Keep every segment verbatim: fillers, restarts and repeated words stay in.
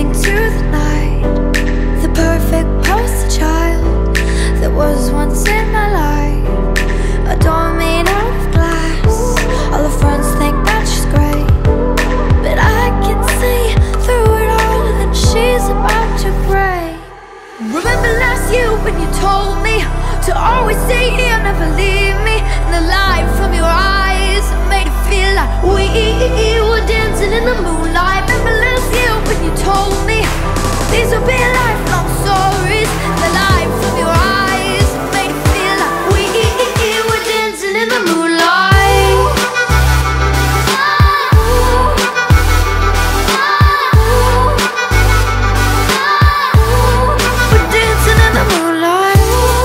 dancing to the night, the perfect poster child that was once in my life. A door made out of glass, all her friends think that she's great, but I can see through it all that she's about to break. Remember last year when you told me to always stay here, never leave me, and the light from your eyes made it feel like we were dancing in the moonlight. Remember last year when you told me these will be lifelong stories, the light from your eyes made it feel like we were dancing in the moonlight. We're dancing in the moonlight.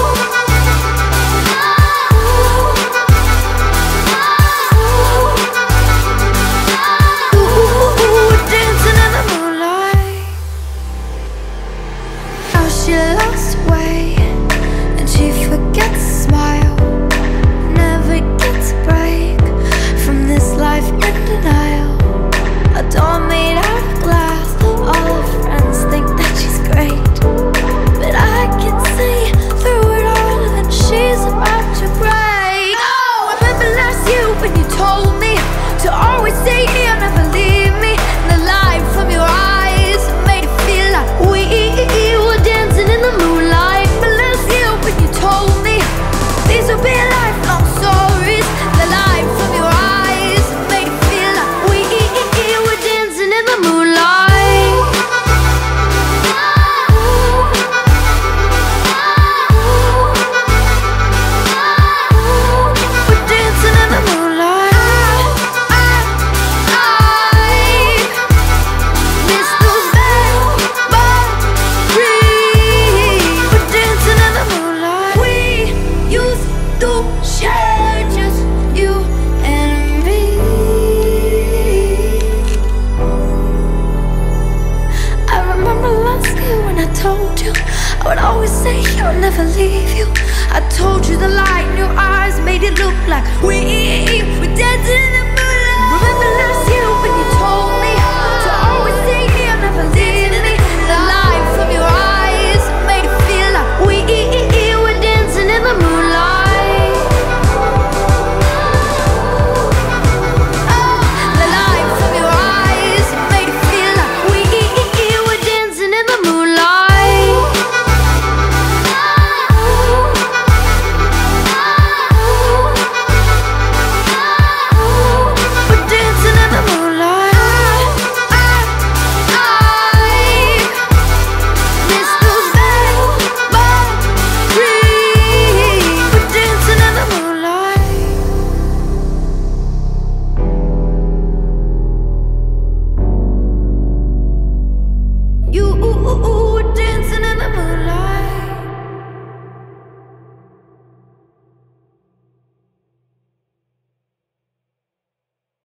She lost weight and she forgets to smile, never gets a break from this life in denial. A door made out of glass, all her friends think that she's great, but I can see through it all that she's about to break. Oh, remember last year when you told me to always stay here, never leave me, and the light from your eyes made it feel like we were dancing in the moonlight. But last year when you told me these will be lifelong stories, the light from your eyes made it feel like we were dancing in the moonlight. We're dancing in the moonlight. I, I, I miss those memories. We're dancing in the moonlight. We used to share just you and me. I remember last year when I told you I would always stay here and never leave you. I told you the light in your eyes made it look like we